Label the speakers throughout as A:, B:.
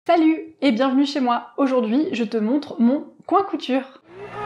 A: Salut et bienvenue chez moi. Aujourd'hui, je te montre mon coin couture.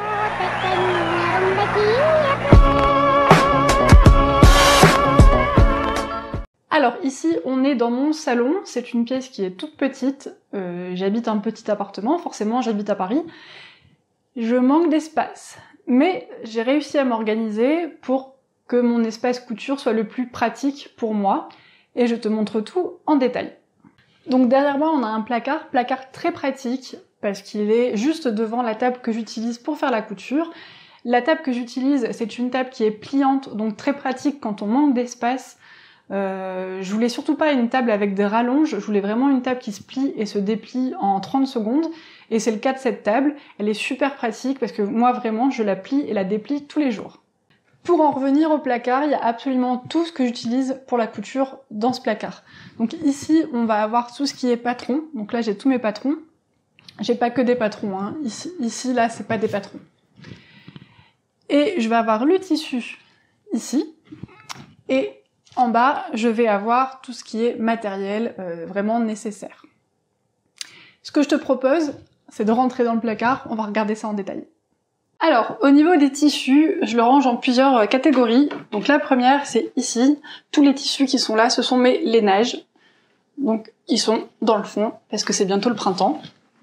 A: Alors ici, on est dans mon salon. C'est une pièce qui est toute petite. J'habite un petit appartement, forcément j'habite à Paris. Je manque d'espace, mais j'ai réussi à m'organiser pour que mon espace couture soit le plus pratique pour moi. Et je te montre tout en détail. Donc derrière moi, on a un placard très pratique parce qu'il est juste devant la table que j'utilise pour faire la couture. La table que j'utilise, c'est une table qui est pliante, donc très pratique quand on manque d'espace. Je voulais surtout pas une table avec des rallonges, je voulais vraiment une table qui se plie et se déplie en 30 secondes. Et c'est le cas de cette table, elle est super pratique parce que moi vraiment, je la plie et la déplie tous les jours. Pour en revenir au placard, il y a absolument tout ce que j'utilise pour la couture dans ce placard. Donc ici, on va avoir tout ce qui est patron. Donc là, j'ai tous mes patrons. J'ai pas que des patrons, hein. Ici, là, c'est pas des patrons. Et je vais avoir le tissu ici. Et en bas, je vais avoir tout ce qui est matériel vraiment nécessaire. Ce que je te propose, c'est de rentrer dans le placard. On va regarder ça en détail. Alors, au niveau des tissus, je le range en plusieurs catégories. Donc la première, c'est ici. Tous les tissus qui sont là, ce sont mes lainages. Donc, ils sont dans le fond, parce que c'est bientôt le printemps.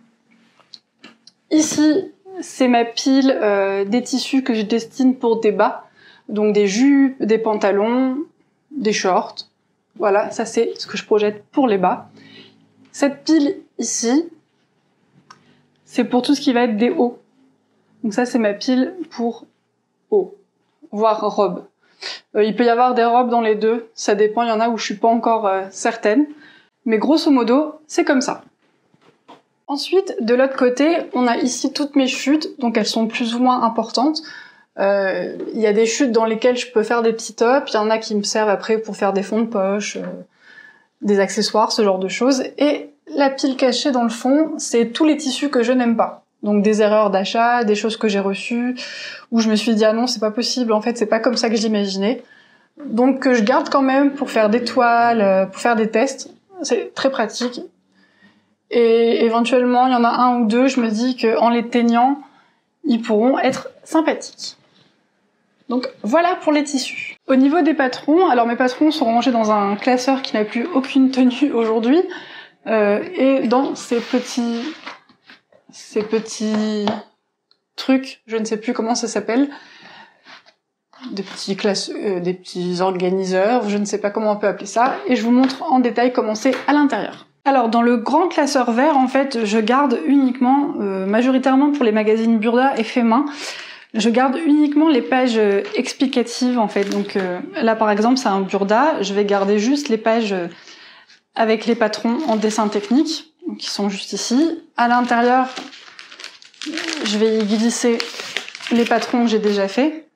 A: Ici, c'est ma pile des tissus que je destine pour des bas. Donc des jupes, des pantalons, des shorts. Voilà, ça c'est ce que je projette pour les bas. Cette pile ici, c'est pour tout ce qui va être des hauts. Donc ça, c'est ma pile pour haut, voire robe. Il peut y avoir des robes dans les deux, ça dépend, il y en a où je suis pas encore certaine. Mais grosso modo, c'est comme ça. Ensuite, de l'autre côté, on a ici toutes mes chutes, donc elles sont plus ou moins importantes. Il y a des chutes dans lesquelles je peux faire des petits tops, il y en a qui me servent après pour faire des fonds de poche, des accessoires, ce genre de choses. Et la pile cachée dans le fond, c'est tous les tissus que je n'aime pas. Donc des erreurs d'achat, des choses que j'ai reçues, où je me suis dit ah non c'est pas possible, en fait c'est pas comme ça que j'imaginais. Donc que je garde quand même pour faire des toiles, pour faire des tests, c'est très pratique. Et éventuellement il y en a un ou deux, je me dis qu'en les teignant, ils pourront être sympathiques. Donc voilà pour les tissus. Au niveau des patrons, alors mes patrons sont rangés dans un classeur qui n'a plus aucune tenue aujourd'hui, et dans ces petits trucs, je ne sais plus comment ça s'appelle, des petits organiseurs, je ne sais pas comment on peut appeler ça, et je vous montre en détail comment c'est à l'intérieur. Alors dans le grand classeur vert, en fait, je garde uniquement, majoritairement pour les magazines Burda et Fait Main, je garde uniquement les pages explicatives en fait. Donc là par exemple c'est un Burda, je vais garder juste les pages avec les patrons en dessin technique, qui sont juste ici. À l'intérieur, je vais y glisser les patrons que j'ai déjà fait.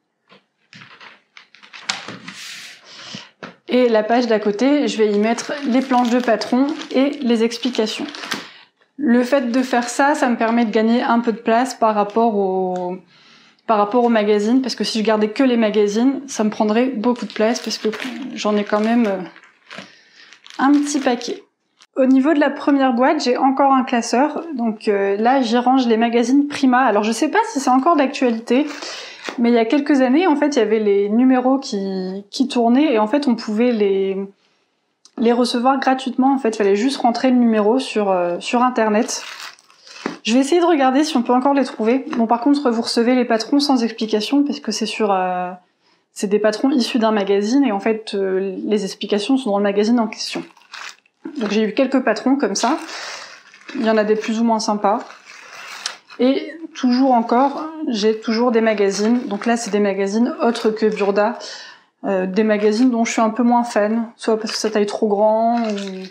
A: Et la page d'à côté, je vais y mettre les planches de patrons et les explications. Le fait de faire ça, ça me permet de gagner un peu de place par rapport au magazine, parce que si je gardais que les magazines, ça me prendrait beaucoup de place, parce que j'en ai quand même un petit paquet. Au niveau de la première boîte, j'ai encore un classeur, donc là j'y range les magazines Prima. Alors je sais pas si c'est encore d'actualité, mais il y a quelques années en fait il y avait les numéros qui tournaient et en fait on pouvait les recevoir gratuitement. En fait il fallait juste rentrer le numéro sur internet. Je vais essayer de regarder si on peut encore les trouver. Bon par contre vous recevez les patrons sans explication parce que c'est des patrons issus d'un magazine et en fait les explications sont dans le magazine en question. Donc j'ai eu quelques patrons comme ça, il y en a des plus ou moins sympas, et toujours encore, j'ai toujours des magazines, donc là c'est des magazines autres que Burda, des magazines dont je suis un peu moins fan, soit parce que ça taille trop grand,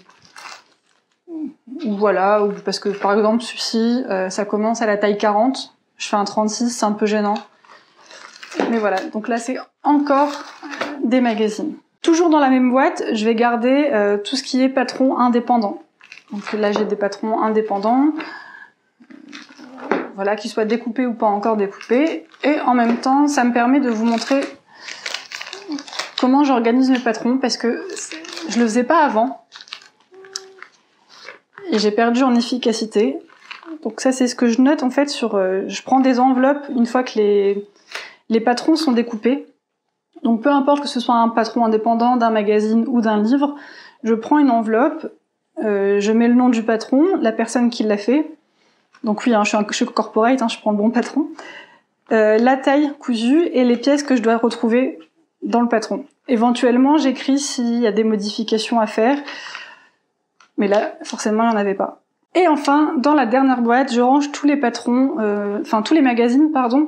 A: ou voilà, ou parce que par exemple celui-ci, ça commence à la taille 40, je fais un 36, c'est un peu gênant, mais voilà, donc là c'est encore des magazines. Toujours dans la même boîte, je vais garder tout ce qui est patron indépendant. Donc là, j'ai des patrons indépendants, voilà, qu'ils soient découpés ou pas encore découpés. Et en même temps, ça me permet de vous montrer comment j'organise mes patrons, parce que je le faisais pas avant. et j'ai perdu en efficacité. Donc ça, c'est ce que je note en fait sur... je prends des enveloppes une fois que les patrons sont découpés. Donc peu importe que ce soit un patron indépendant, d'un magazine ou d'un livre, je prends une enveloppe, je mets le nom du patron, la personne qui l'a fait. Donc oui, hein, je suis corporate, hein, je prends le bon patron. La taille cousue et les pièces que je dois retrouver dans le patron. Éventuellement, j'écris s'il y a des modifications à faire, mais là, forcément, il n'y en avait pas. Et enfin, dans la dernière boîte, je range tous les patrons, tous les magazines, pardon,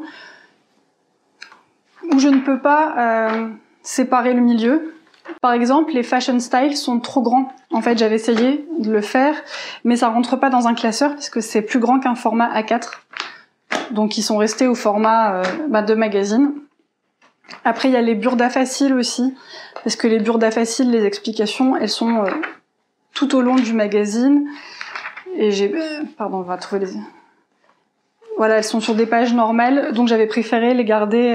A: où je ne peux pas séparer le milieu. Par exemple, les fashion styles sont trop grands. En fait, j'avais essayé de le faire, mais ça rentre pas dans un classeur parce que c'est plus grand qu'un format A4. Donc, ils sont restés au format de magazine. Après, il y a les burdas faciles aussi, parce que les burdas faciles, les explications, elles sont tout au long du magazine. Et on va trouver les... Voilà, elles sont sur des pages normales, donc j'avais préféré les garder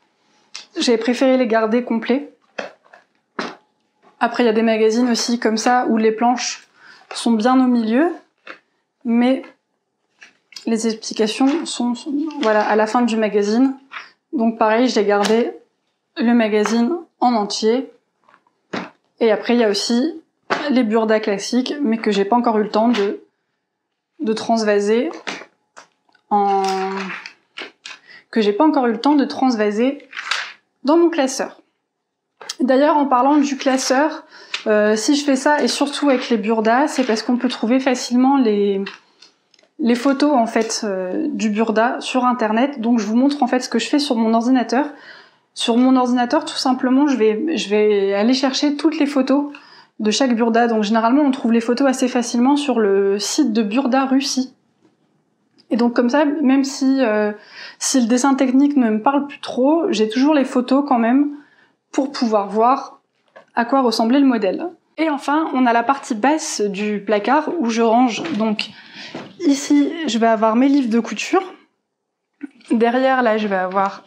A: complets. Après, il y a des magazines aussi comme ça, où les planches sont bien au milieu, mais les explications sont à la fin du magazine. Donc pareil, j'ai gardé le magazine en entier. Et après, il y a aussi les burdas classiques, mais que j'ai pas encore eu le temps de transvaser dans mon classeur. D'ailleurs, en parlant du classeur, si je fais ça, et surtout avec les burdas, c'est parce qu'on peut trouver facilement les photos en fait du burda sur internet. Donc je vous montre en fait ce que je fais sur mon ordinateur. Sur mon ordinateur, tout simplement, je vais aller chercher toutes les photos de chaque burda. Donc généralement, on trouve les photos assez facilement sur le site de Burda Russie. Et donc comme ça, même si le dessin technique ne me parle plus trop, j'ai toujours les photos quand même pour pouvoir voir à quoi ressemblait le modèle. Et enfin, on a la partie basse du placard où je range. Donc ici, je vais avoir mes livres de couture. Derrière, là, je vais avoir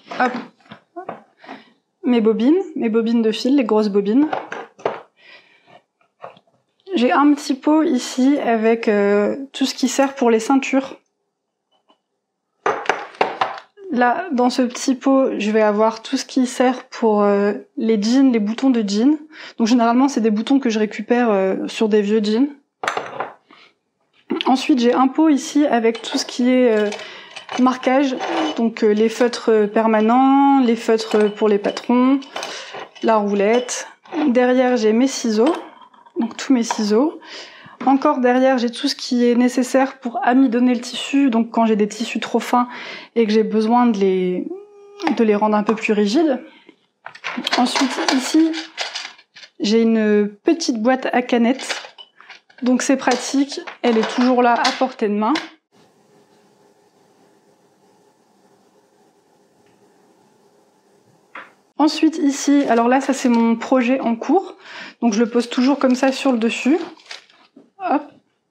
A: mes bobines de fil, les grosses bobines. J'ai un petit pot ici avec tout ce qui sert pour les ceintures. Là, dans ce petit pot, je vais avoir tout ce qui sert pour les jeans, les boutons de jeans. Donc généralement, c'est des boutons que je récupère sur des vieux jeans. Ensuite, j'ai un pot ici avec tout ce qui est marquage. Donc les feutres permanents, les feutres pour les patrons, la roulette. Derrière, j'ai mes ciseaux, donc tous mes ciseaux. Encore derrière, j'ai tout ce qui est nécessaire pour amidonner le tissu, donc quand j'ai des tissus trop fins et que j'ai besoin de les rendre un peu plus rigides. Ensuite, ici, j'ai une petite boîte à canettes, donc c'est pratique, elle est toujours là à portée de main. Ensuite, ici, alors là, ça c'est mon projet en cours, donc je le pose toujours comme ça sur le dessus. Hop.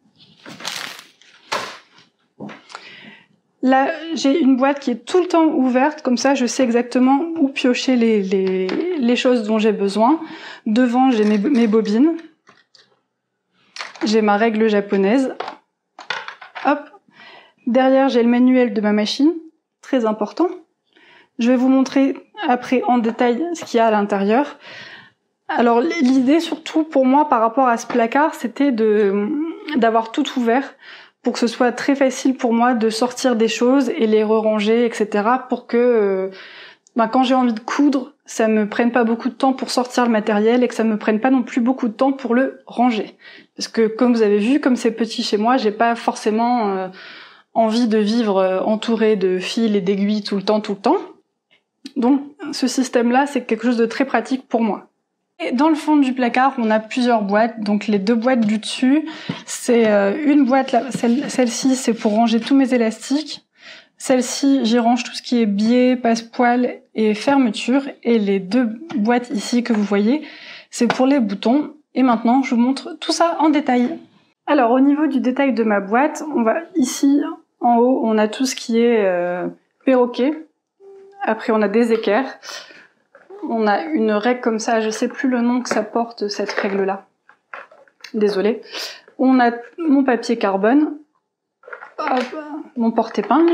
A: Là, j'ai une boîte qui est tout le temps ouverte, comme ça je sais exactement où piocher les choses dont j'ai besoin. Devant, j'ai mes bobines. J'ai ma règle japonaise. Hop. Derrière, j'ai le manuel de ma machine, très important. Je vais vous montrer après en détail ce qu'il y a à l'intérieur. Alors l'idée surtout pour moi par rapport à ce placard, c'était d'avoir tout ouvert pour que ce soit très facile pour moi de sortir des choses et les re-ranger, etc. pour que quand j'ai envie de coudre, ça me prenne pas beaucoup de temps pour sortir le matériel et que ça me prenne pas non plus beaucoup de temps pour le ranger. Parce que comme vous avez vu, comme c'est petit chez moi, j'ai pas forcément envie de vivre entourée de fils et d'aiguilles tout le temps. Donc ce système-là, c'est quelque chose de très pratique pour moi. Et dans le fond du placard, on a plusieurs boîtes. Donc les deux boîtes du dessus, c'est une boîte, celle-ci, c'est pour ranger tous mes élastiques. Celle-ci, j'y range tout ce qui est biais, passepoil et fermeture. Et les deux boîtes ici que vous voyez, c'est pour les boutons. Et maintenant, je vous montre tout ça en détail. Alors au niveau du détail de ma boîte, on va ici, en haut, on a tout ce qui est perroquet. Après, on a des équerres. On a une règle comme ça, je sais plus le nom que ça porte, cette règle-là. Désolée. On a mon papier carbone, hop, mon porte-épingle.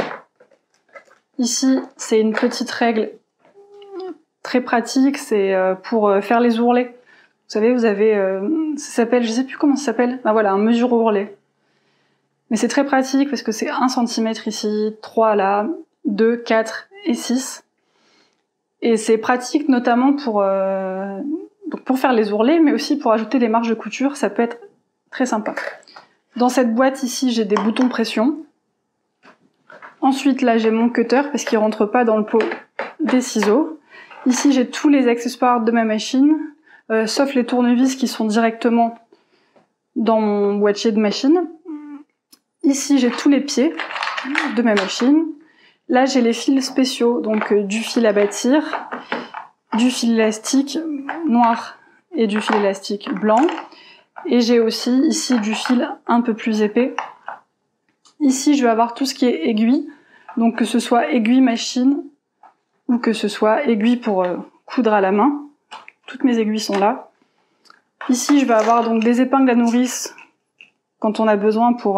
A: Ici, c'est une petite règle très pratique, c'est pour faire les ourlets. Vous savez, vous avez, ça s'appelle, je sais plus comment ça s'appelle, ben voilà, un mesure-ourlet. Mais c'est très pratique parce que c'est 1 cm ici, 3 là, 2, 4 et 6. Et c'est pratique notamment pour faire les ourlets, mais aussi pour ajouter des marges de couture, ça peut être très sympa. Dans cette boîte ici, j'ai des boutons pression. Ensuite, là, j'ai mon cutter parce qu'il rentre pas dans le pot des ciseaux. Ici, j'ai tous les accessoires de ma machine, sauf les tournevis qui sont directement dans mon boîtier de machine. Ici, j'ai tous les pieds de ma machine. Là, j'ai les fils spéciaux, donc du fil à bâtir, du fil élastique noir et du fil élastique blanc. Et j'ai aussi ici du fil un peu plus épais. Ici, je vais avoir tout ce qui est aiguille, donc que ce soit aiguille machine ou que ce soit aiguille pour coudre à la main. Toutes mes aiguilles sont là. Ici, je vais avoir donc des épingles à nourrice quand on a besoin pour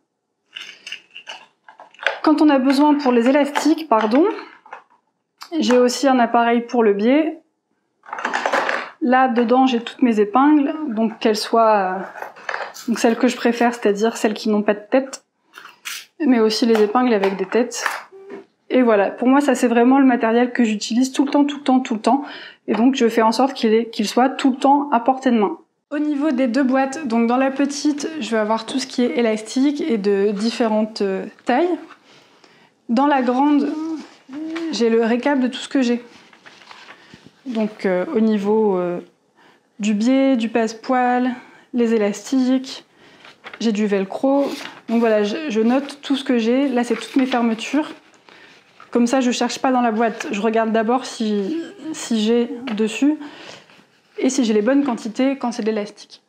A: les élastiques, pardon. J'ai aussi un appareil pour le biais. Là, dedans, j'ai toutes mes épingles, donc qu'elles soient donc celles que je préfère, c'est-à-dire celles qui n'ont pas de tête, mais aussi les épingles avec des têtes. Et voilà, pour moi, ça c'est vraiment le matériel que j'utilise tout le temps. Et donc, je fais en sorte qu'il soit tout le temps à portée de main. Au niveau des deux boîtes, donc dans la petite, je vais avoir tout ce qui est élastique et de différentes tailles. Dans la grande, j'ai le récap de tout ce que j'ai. Donc au niveau du biais, du passe-poil, les élastiques, j'ai du velcro. Donc voilà, je note tout ce que j'ai. Là, c'est toutes mes fermetures. Comme ça, je cherche pas dans la boîte. Je regarde d'abord si j'ai dessus et si j'ai les bonnes quantités quand c'est de l'élastique.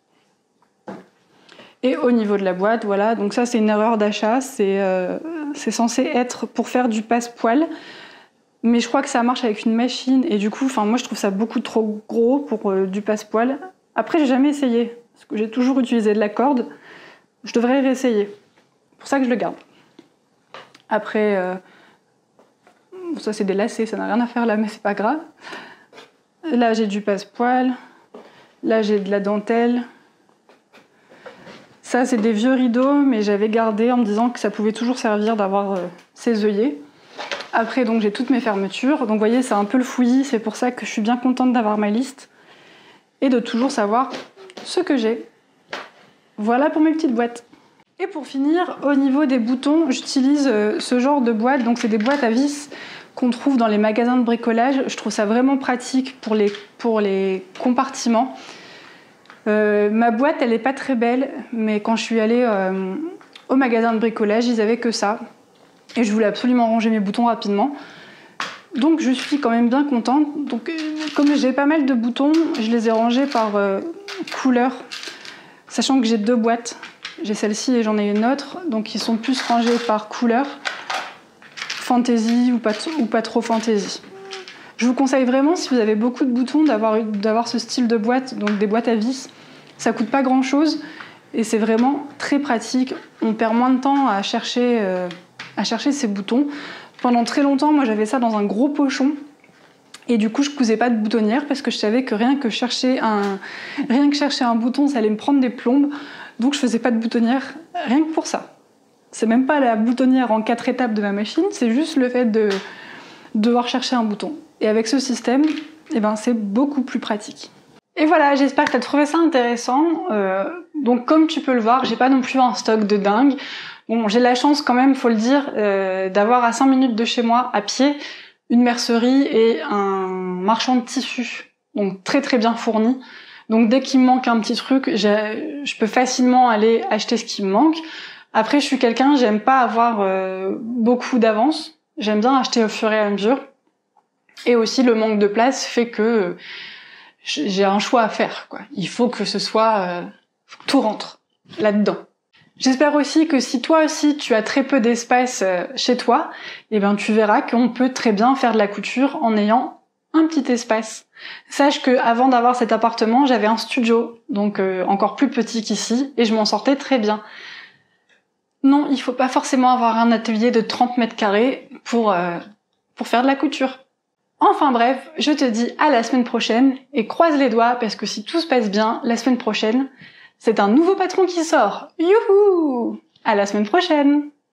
A: Et au niveau de la boîte, voilà, donc ça c'est une erreur d'achat, c'est censé être pour faire du passe-poil, mais je crois que ça marche avec une machine et du coup, moi je trouve ça beaucoup trop gros pour du passe-poil. Après, j'ai jamais essayé, parce que j'ai toujours utilisé de la corde, je devrais réessayer. C'est pour ça que je le garde. Après, ça c'est des lacets, ça n'a rien à faire là, mais c'est pas grave. Là j'ai du passe-poil, là j'ai de la dentelle. Ça, c'est des vieux rideaux, mais j'avais gardé en me disant que ça pouvait toujours servir d'avoir ces œillets. Après, donc, j'ai toutes mes fermetures. Donc, vous voyez, c'est un peu le fouillis. C'est pour ça que je suis bien contente d'avoir ma liste et de toujours savoir ce que j'ai. Voilà pour mes petites boîtes. Et pour finir, au niveau des boutons, j'utilise ce genre de boîte. Donc, c'est des boîtes à vis qu'on trouve dans les magasins de bricolage. Je trouve ça vraiment pratique pour les compartiments. Ma boîte, elle est pas très belle, mais quand je suis allée au magasin de bricolage, ils avaient que ça. Et je voulais absolument ranger mes boutons rapidement. Donc je suis quand même bien contente. Donc comme j'ai pas mal de boutons, je les ai rangés par couleur, sachant que j'ai deux boîtes. J'ai celle-ci et j'en ai une autre, donc ils sont plus rangés par couleur, fantasy ou pas trop fantasy. Je vous conseille vraiment, si vous avez beaucoup de boutons, d'avoir ce style de boîte, donc des boîtes à vis. Ça coûte pas grand-chose et c'est vraiment très pratique. On perd moins de temps à chercher ces boutons. Pendant très longtemps, moi j'avais ça dans un gros pochon et du coup je cousais pas de boutonnière parce que je savais que rien que chercher un bouton, ça allait me prendre des plombes. Donc je faisais pas de boutonnière rien que pour ça. C'est même pas la boutonnière en 4 étapes de ma machine, c'est juste le fait de devoir chercher un bouton. Et avec ce système, c'est beaucoup plus pratique. Et voilà, j'espère que tu as trouvé ça intéressant. Donc comme tu peux le voir, j'ai pas non plus un stock de dingue. Bon, j'ai la chance quand même, faut le dire, d'avoir à 5 minutes de chez moi, à pied, une mercerie et un marchand de tissus. Donc très très bien fourni. Donc dès qu'il me manque un petit truc, je peux facilement aller acheter ce qui me manque. Après, je suis quelqu'un, j'aime pas avoir beaucoup d'avance. J'aime bien acheter au fur et à mesure. Et aussi, le manque de place fait que j'ai un choix à faire, quoi. Il faut que ce soit... faut que tout rentre là-dedans. J'espère aussi que si toi aussi, tu as très peu d'espace chez toi, tu verras qu'on peut très bien faire de la couture en ayant un petit espace. Sache que avant d'avoir cet appartement, j'avais un studio, donc encore plus petit qu'ici, et je m'en sortais très bien. Non, il faut pas forcément avoir un atelier de 30 mètres carrés pour faire de la couture. Enfin bref, je te dis à la semaine prochaine, et croise les doigts, parce que si tout se passe bien, la semaine prochaine, c'est un nouveau patron qui sort. Youhou! À la semaine prochaine!